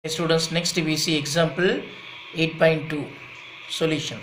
Students, next we see example 8.2 solution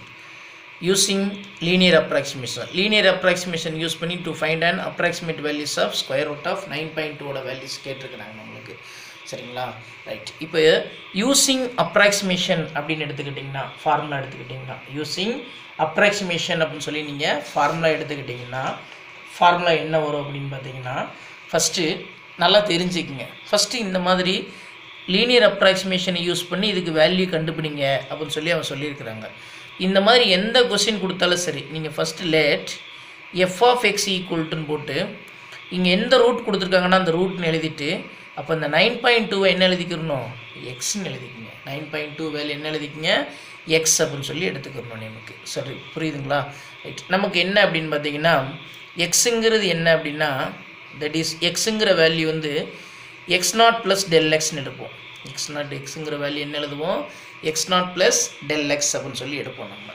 using linear approximation. Linear approximation use பண்ணி to find an approximate values of square root of 9.2 ஓட values கேட்டிருக்காங்க உங்களுக்கு. சரிங்களா? Right. இப்போ using approximation அப்படின்னு எடுத்துக்கிட்டிங்கன்னா formula எடுத்துக்கிட்டிங்கன்னா using approximation அப்படின்னு சொல்லி நீங்கள் ஃபார்முலா எடுத்துக்கிட்டிங்கன்னா ஃபார்முலா என்ன வரும் அப்படின்னு பார்த்தீங்கன்னா ஃபஸ்ட்டு நல்லா தெரிஞ்சுக்குங்க. ஃபஸ்ட்டு இந்த மாதிரி லீனியர் அப்ராக்சிமேஷனை யூஸ் பண்ணி இதுக்கு வேல்யூ கண்டுபிடிங்க அப்படின்னு சொல்லி அவன் சொல்லியிருக்கிறாங்க. இந்த மாதிரி எந்த கொஸ்டின் கொடுத்தாலும் சரி நீங்கள் first let f of x ஈக்குவல்ட்டுன்னு போட்டு இங்கே எந்த ரூட் கொடுத்துருக்காங்கன்னா அந்த ரூட்னு எழுதிட்டு அப்போ இந்த 9.2 என்ன எழுதிக்கிறணும், எக்ஸ்ன்னு எழுதிக்கிங்க. 9.2 வேல்யூ என்ன எழுதிக்கிங்க, எக்ஸ் அப்படின்னு சொல்லி எடுத்துக்கிறணும் நமக்கு. சரி, புரியுதுங்களா? ரைட். நமக்கு என்ன அப்படின்னு பார்த்தீங்கன்னா எக்ஸுங்கிறது என்ன அப்படின்னா தட் இஸ் எக்ஸுங்கிற வேல்யூ வந்து எக்ஸ் நாட் ப்ளஸ் டெல் எக்ஸ்ன்னு எடுப்போம். எக்ஸ் நாட் எக்ஸுங்கிற வேல்யூ என்ன எழுதுவோம், x naught plus del x அப்படின்னு சொல்லி எடுப்போம். நம்ம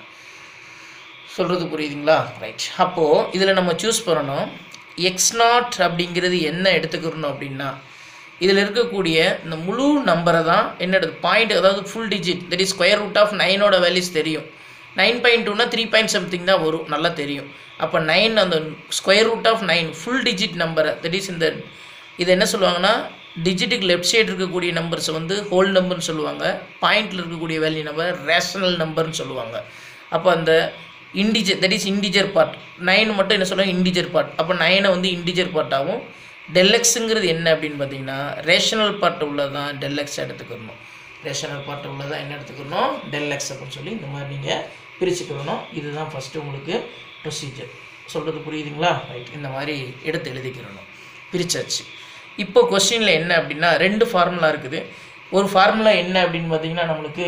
சொல்கிறது புரியுதுங்களா? ரைட். அப்போது இதில் நம்ம சூஸ் பண்ணணும் எக்ஸ் நாட் அப்படிங்கிறது என்ன எடுத்துக்கிறணும் அப்படின்னா இதில் இருக்கக்கூடிய இந்த முழு நம்பரை தான் என்ன எடுத்து பாயிண்ட், அதாவது full digit that is square root of 9ஓட வேல்யூஸ் தெரியும். 9.2னா 3 something தான் வரும், நல்லா தெரியும். அப்போ 9 அந்த square root of 9 full digit நம்பரை தட் இஸ் இந்த இது என்ன சொல்லுவாங்கன்னா டிஜிட்டுக்கு லெஃப்ட் சைடு இருக்கக்கூடிய நம்பர்ஸை வந்து ஹோல் நம்பர்னு சொல்லுவாங்க, பாயிண்டில் இருக்கக்கூடிய வேல்யூ நம்பர் ரேஷனல் நம்பர்னு சொல்லுவாங்க. அப்போ அந்த integer that is integer part 9 மட்டும் என்ன சொல்லுவாங்க, இண்டிஜர் பார்ட். அப்போ 9 வந்து இண்டிஜர் பார்ட்டாகவும் டெல்எக்ஸுங்கிறது என்ன அப்படின்னு பார்த்தீங்கன்னா ரேஷனல் பார்ட் உள்ளதான் டெல்எக்ஸ் எடுத்துக்கணும். ரேஷனல் பார்ட் உள்ளதான் என்ன எடுத்துக்கணும், டெல்எக்ஸ் அப்படின்னு சொல்லி இந்த மாதிரி நீங்கள் பிரிச்சுக்கணும். இதுதான் ஃபஸ்ட்டு உங்களுக்கு ப்ரொசீஜர். சொல்கிறது புரியுதுங்களா? ரைட். இந்த மாதிரி எடுத்து எழுதிக்கிறணும். பிரிச்சாச்சு. இப்போ கொஸ்டினில் என்ன அப்படின்னா 2 ஃபார்முலா இருக்குது. ஒரு ஃபார்முலா என்ன அப்படின்னு பார்த்தீங்கன்னா நம்மளுக்கு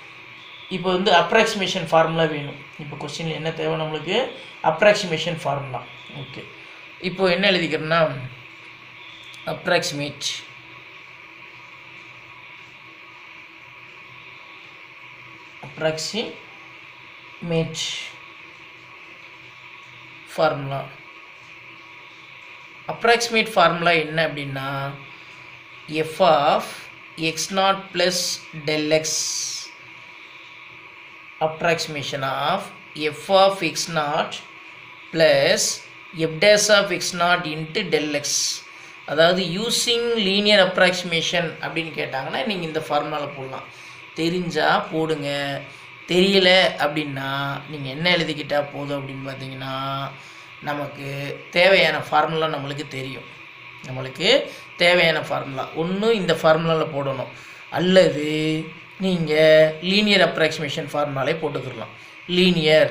இப்போ வந்து அப்ராக்சிமேஷன் ஃபார்முலா வேணும். இப்போ கொஸ்டினில் என்ன தேவை நம்மளுக்கு, அப்ராக்சிமேஷன் ஃபார்முலா. ஓகே, இப்போ என்ன எழுதிக்கிறேன்னா அப்ராக்சிமேட் ஃபார்முலா. அப்ராக்சிமேட் ஃபார்முலா என்ன அப்படின்னா f of x naught plus del x approximation of f of x naught plus f dash of x naught into del x. அதாவது யூஸிங் லீனியர் அப்ராக்சிமேஷன் அப்படின்னு கேட்டாங்கன்னா நீங்கள் இந்த ஃபார்முலாவில் போடலாம். தெரிஞ்சால் போடுங்க, தெரியல அப்படின்னா நீங்கள் என்ன எழுதிக்கிட்டால் போதும் அப்படின்னு பார்த்தீங்கன்னா நமக்கு தேவையான ஃபார்முலா நம்மளுக்கு தெரியும். நம்மளுக்கு தேவையான ஃபார்முலா ஒன்று இந்த ஃபார்முலாவில் போடணும், அல்லது நீங்கள் லீனியர் அப்ராக்சிமேஷன் ஃபார்முலாலே போட்டுக்கலாம். லீனியர்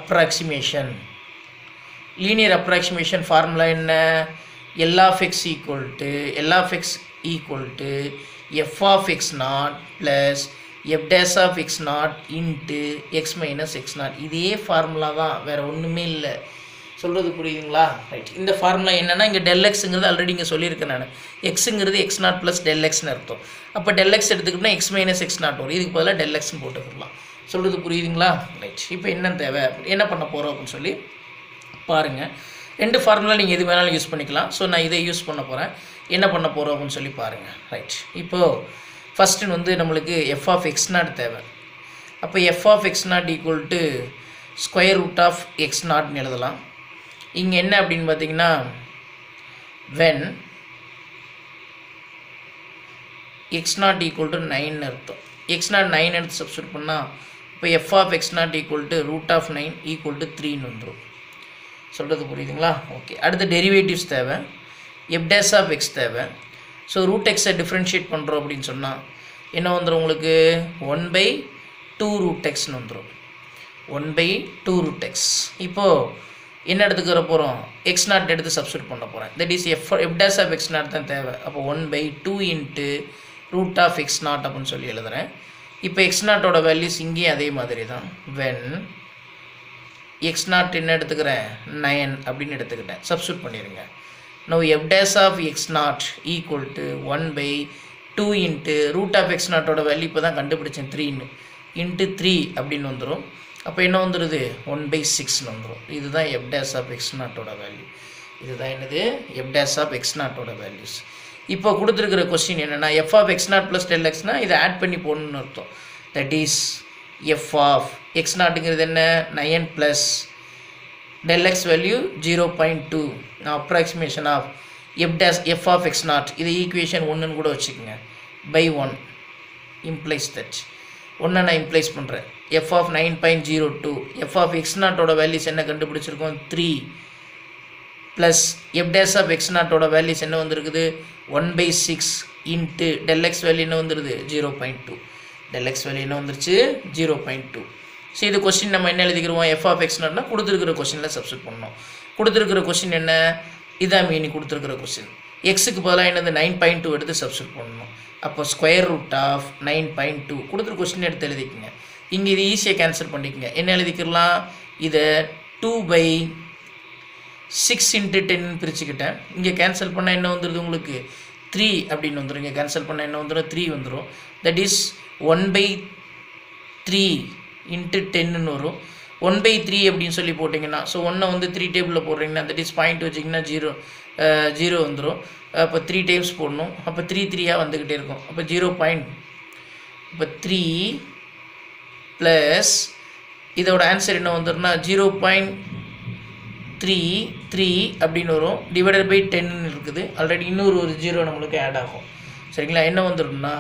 அப்ராக்சிமேஷன் ஃபார்முலா என்ன, l of x equal to f of x naught plus f dash of x naught into x minus x naught. இதே ஃபார்முலா தான், வேறு ஒன்றுமே இல்லை. சொல்கிறது புரியுதுங்களா? ரைட். இந்த ஃபார்முலா என்னென்னா இங்கே டெல் எக்ஸுங்கிறது ஆல்ரெடி இங்கே சொல்லியிருக்கேன் நான். எக்ஸுங்கிறது எக்ஸ் நாட் ப்ளஸ் டெல் எக்ஸ்னு அர்த்தம். அப்போ டெல் எக்ஸ் எடுத்துக்கிட்டோம்னா எக்ஸ் மைனஸ் எக்ஸ் நாட் வரும். இதுக்கு பதிலாக டெல் எக்ஸ்னு போட்டுக்கலாம். சொல்கிறது புரியுதுங்களா? ரைட். இப்போ என்ன தேவை, என்ன பண்ண போகிறோம் அப்படின்னு சொல்லி பாருங்கள். 2 ஃபார்முலா நீங்கள் எது வேணாலும் யூஸ் பண்ணிக்கலாம். ஸோ நான் இதை யூஸ் பண்ண போகிறேன். என்ன பண்ண போகிறோம் அப்படின்னு சொல்லி பாருங்கள். ரைட். இப்போது ஃபஸ்ட்டு வந்து நம்மளுக்கு எஃப் ஆஃப் எக்ஸ் நாட் தேவை. அப்போ f of x naught equal to square root of x நாட்னு எழுதலாம். இங்கே என்ன அப்படின்னு பார்த்தீங்கன்னா when x naught equal to 9 அர்த்தம். எக்ஸ் நாட் 9 எடுத்து சப்ஸ்டியூட் பண்ணால் இப்போ f of x naught equal to root of 9 equal to 3ன்னு வந்துடும். சொல்கிறது புரியுதுங்களா? ஓகே. அடுத்த டெரிவேட்டிவ்ஸ் தேவை, எஃப் டேஸ் ஆஃப் எக்ஸ் தேவை. ஸோ ரூட் எக்ஸை டிஃப்ரென்ஷியேட் பண்ணுறோம் அப்படின்னு சொன்னால் என்ன வந்துடும் உங்களுக்கு, 1/2 ரூட் எக்ஸ்னு வந்துடும். 1/2 ரூட் எக்ஸ். இப்போது என்ன எடுத்துக்கிற போகிறோம், எக்ஸ் நாட் எடுத்து சப்ஸ்டியூட் பண்ண போகிறேன். That is f dash of x naught தான் தேவை. அப்போ 1/2 into root of x naught அப்படின்னு சொல்லி எழுதுகிறேன். இப்போ எக்ஸ் நாட்டோட வேல்யூஸ் இங்கேயும் அதே மாதிரி தான். வென் எக்ஸ் நாட் என்ன எடுத்துக்கிறேன், 9 அப்படின்னு எடுத்துக்கிட்டேன், சப்ஸ்டியூட் பண்ணிடுங்க. No f dash of x naught equal to 1/2 into root of x நாட்டோட வேல்யூ இப்போ தான் கண்டுபிடிச்சேன் 3ன்னு இன்ட்டு 3 அப்படின்னு வந்துடும். அப்போ என்ன வந்துடுது, 1/6ன்னு வந்துடும். இதுதான் எஃப் டேஸ் ஆஃப் எக்ஸ் நாட்டோட வேல்யூ. இதுதான் என்னது, எஃப் டேஸ் ஆஃப் எக்ஸ் நாட்டோட வேல்யூஸ். இப்போ கொடுத்துருக்கிற கொஸ்டின் என்னென்னா f of x naught plus del எக்ஸ்னால் இதை ஆட் பண்ணி போடணும்னு அர்த்தம். That is f of x நாட்டுங்கிறது என்ன 9 ப்ளஸ் del x value 0.2. Now approximation of f of x naught இது equation 1 கூட வச்சுக்கோங்க. by 1 implies that 1 நான் implies பண்ணுறேன். f of 9.02 f of x naught ஓட வேல்யூஸ் என்ன கண்டுபிடிச்சிருக்கோம் 3 plus f dash of x naught ஓட வேல்யூஸ் என்ன வந்திருக்குது 1/6 into del x வேல்யூ என்ன வந்துருது 0.2 del x வேல்யூ என்ன வந்துருச்சு 0.2. ஸோ இது கொஸ்டின் நம்ம என்ன எழுதிக்கிறோம் எஃப் ஆஃப் எக்ஸ் நாட்னா கொடுத்துருக்கிற கொஸ்டினில் சப்ஸ்டிட் பண்ணணும். கொடுத்துருக்கிற கொஸ்டின் என்ன இதான் மீனி கொடுத்துருக்கிற கொஸ்டின் எக்ஸுக்கு பதிலாக என்னது 9.2 எடுத்து சப்ஸ்டிட் பண்ணணும். அப்போ ஸ்கொயர் ரூட் ஆஃப் 9.2 கொடுத்துரு கொஸ்டின் எடுத்து எழுதிக்கங்க. இங்கே இது ஈஸியாக கேன்சல் பண்ணிக்கங்க. என்ன எழுதிக்கலாம் இதை 2/6 into 10 பிரிச்சுக்கிட்டேன். இங்கே கேன்சல் பண்ணால் என்ன வந்துடுது உங்களுக்கு 3 அப்படின்னு வந்துடும். இங்கே கேன்சல் பண்ணால் என்ன வந்துடும் 3 வந்துடும். தட் இஸ் 1/3 into 10 வரும். 1/3 அப்படின்னு சொல்லி போட்டிங்கன்னா ஸோ 1 வந்து 3 டேபிளில் போடுறீங்கன்னா தட் இஸ் பாயிண்ட் வச்சிங்கன்னா 0 வந்துடும். அப்போ 3 டைம்ஸ் போடணும். அப்போ 3 வந்துக்கிட்டே இருக்கும். அப்போ 0. இப்போ 3 ப்ளஸ் இதோட ஆன்சர் என்ன வந்துடும்னா 0.33 அப்படின்னு வரும். டிவைடட் பை 10 இருக்குது. ஆல்ரெடி இன்னொரு 0 நம்மளுக்கு ஆட் ஆகும். சரிங்களா? என்ன வந்துடும்னா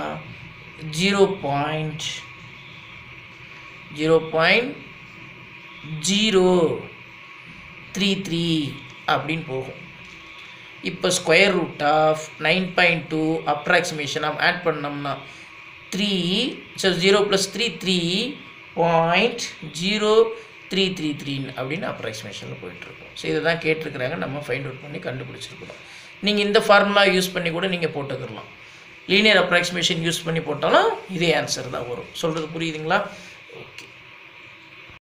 0.033 அப்படின்னு போகும். இப்போ square root of 9.2 approximation of add பண்ணோம்னா 3 ஸோ 0 + 3 3.0333 அப்படின்னு அப்ராக்சிமேஷனில் போயிட்டுருக்கோம். ஸோ இதை தான் கேட்டிருக்கிறாங்க. நம்ம ஃபைண்ட் அவுட் பண்ணி கண்டுபிடிச்சிருக்கிறோம். நீங்கள் இந்த ஃபார்முலா யூஸ் பண்ணி கூட நீங்கள் போட்டுக்கலாம். லீனியர் அப்ராக்சிமேஷன் யூஸ் பண்ணி போட்டாலும் இதே ஆன்சர் தான் வரும். சொல்கிறது புரியுதுங்களா? ஓகே.